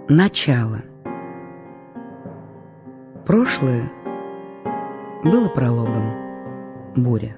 Начало. Прошлое было прологом. Буря.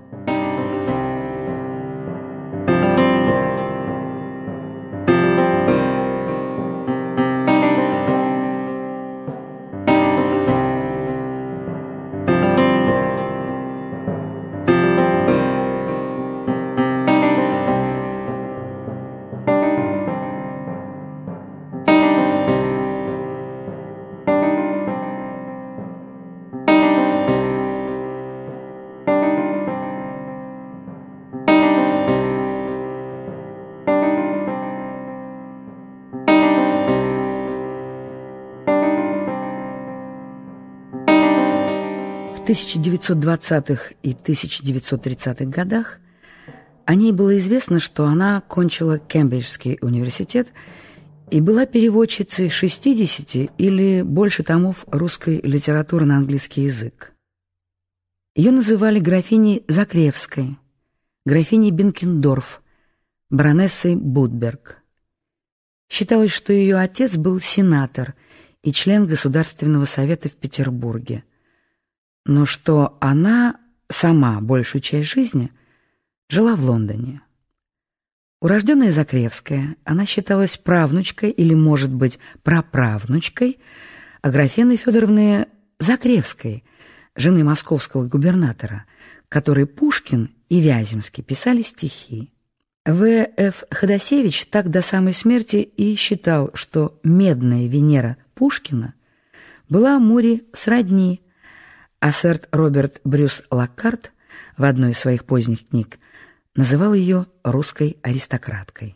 В 1920-х и 1930-х годах о ней было известно, что она кончила Кембриджский университет и была переводчицей 60 или больше томов русской литературы на английский язык. Ее называли графиней Закревской, графиней Бенкендорф, баронессой Будберг. Считалось, что ее отец был сенатор и член Государственного совета в Петербурге, но что она сама большую часть жизни жила в Лондоне. Урожденная Закревская, она считалась правнучкой или, может быть, праправнучкой Аграфены Федоровны Закревской, жены московского губернатора, которой Пушкин и Вяземский писали стихи. В.Ф. Ходосевич так до самой смерти и считал, что медная Венера Пушкина была Муре сродни, а сэр Роберт Брюс Локкарт в одной из своих поздних книг называл ее русской аристократкой.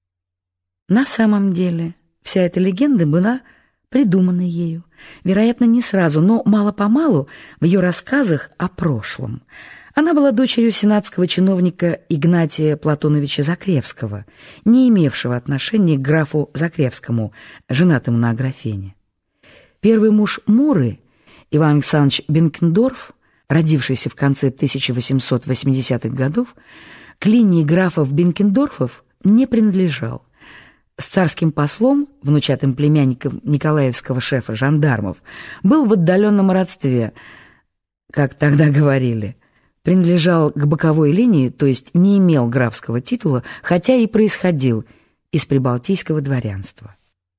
На самом деле вся эта легенда была придумана ею, вероятно, не сразу, но мало-помалу в ее рассказах о прошлом. Она была дочерью сенатского чиновника Игнатия Платоновича Закревского, не имевшего отношения к графу Закревскому, женатому на Аграфене. Первый муж Муры, Иван Александрович Бенкендорф, родившийся в конце 1880-х годов, к линии графов Бенкендорфов не принадлежал. С царским послом, внучатым племянником николаевского шефа жандармов, был в отдаленном родстве, как тогда говорили, принадлежал к боковой линии, то есть не имел графского титула, хотя и происходил из прибалтийского дворянства.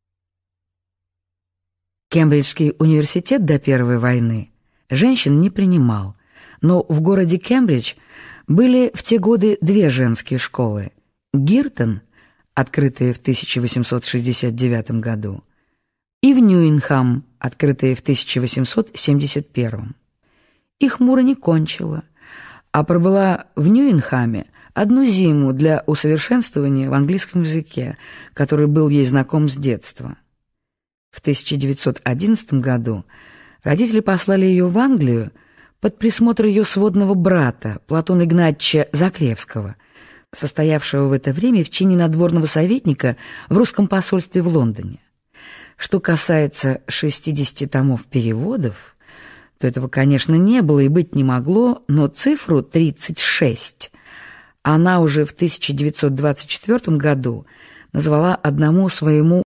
Кембриджский университет до Первой войны женщин не принимал, но в городе Кембридж были в те годы две женские школы: Гиртон, открытые в 1869 году, и в Ньюинхам, открытые в 1871. Их Мура не кончила, а пробыла в Ньюинхаме одну зиму для усовершенствования в английском языке, который был ей знаком с детства. В 1911 году родители послали ее в Англию под присмотр ее сводного брата Платона Игнатьевича Закревского, состоявшего в это время в чине надворного советника в русском посольстве в Лондоне. Что касается 60 томов переводов, то этого, конечно, не было и быть не могло, но цифру 36 она уже в 1924 году назвала одному своему